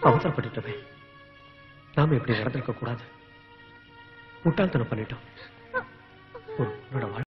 அவசரப்பட்டுட்டோமே. நாம இப்படி நடந்திருக்க கூடாது. முட்டாள்தனம் பண்ணிட்டோம். ஒரு